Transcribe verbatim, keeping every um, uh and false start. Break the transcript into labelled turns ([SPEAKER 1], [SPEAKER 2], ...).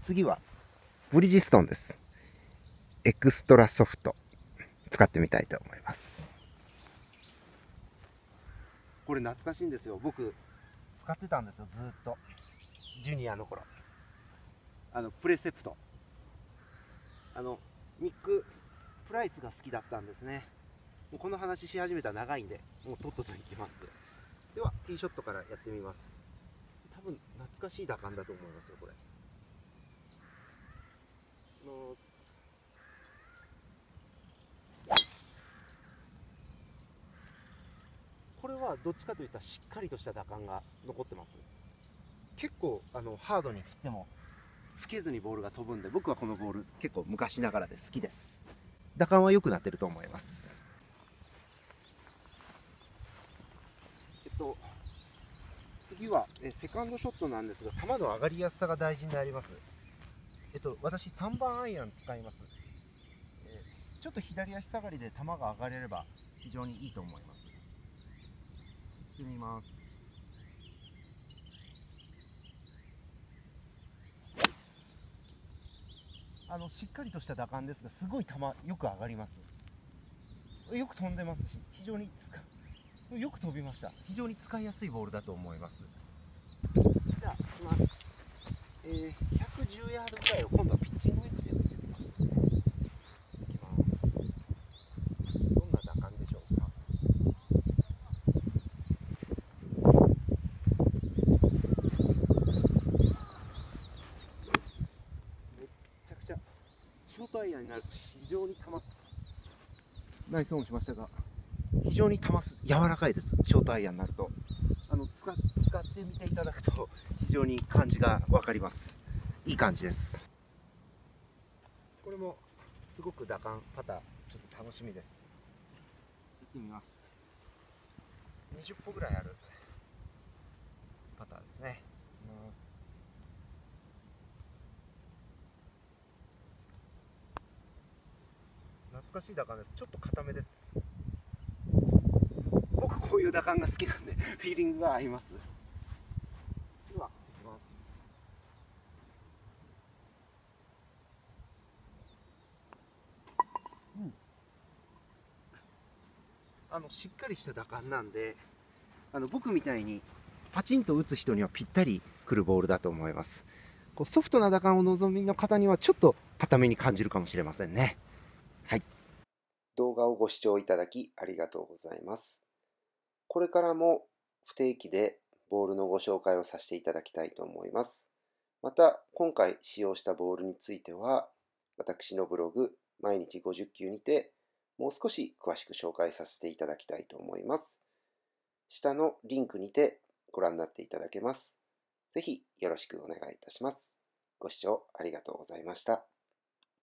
[SPEAKER 1] 次はブリヂストンです。エクストラソフト使ってみたいと思います。これ懐かしいんですよ。僕使ってたんですよ、ずーっとジュニアの頃。あのプレセプト、あのニック・プライスが好きだったんですね。もうこの話し始めたら長いんで、もうとっとといきます。ではティーショットからやってみます。多分懐かしい打感だと思いますよ、これ。のこれはどっちかといったらしっかりとした打感が残ってます。結構あのハードに振っても吹けずにボールが飛ぶんで、僕はこのボール結構昔ながらで好きです。打感は良くなってると思います。えっと次はえセカンドショットなんですが、球の上がりやすさが大事になります。えっと私さんばんアイアン使います。えーちょっと左足下がりで球が上がれれば非常にいいと思います。行ってみます。あのしっかりとした打感ですが、すごい球よく上がります。よく飛んでますし、非常に使よく飛びました。非常に使いやすいボールだと思います。じゃあ行きます。えー、ひゃくじゅうヤードぐらいを今度はピッチングウェッジで打ってみます。いきます。どんな打感でしょうか。めっちゃくちゃショートアイアンになると非常に球ナイスオンしましたが、非常に球柔らかいです。ショートアイアンになるとあの使使ってみていただくと非常に感じが分かります。いい感じです。これもすごく打感パターちょっと楽しみです。やってみます。にじゅっぽぐらいあるパターですね。いきます。懐かしい打感です。ちょっと硬めです。僕こういう打感が好きなんでフィーリングが合います。では行きます。うん、あのしっかりした打感なんで、あの僕みたいにパチンと打つ人にはぴったりくるボールだと思います。こうソフトな打感を望みの方にはちょっと硬めに感じるかもしれませんね。はい。動画をご視聴いただきありがとうございます。これからも不定期でボールのご紹介をさせていただきたいと思います。また、今回使用したボールについては、私のブログ、毎日ごじゅっ球にて、もう少し詳しく紹介させていただきたいと思います。下のリンクにてご覧になっていただけます。ぜひよろしくお願いいたします。ご視聴ありがとうございました。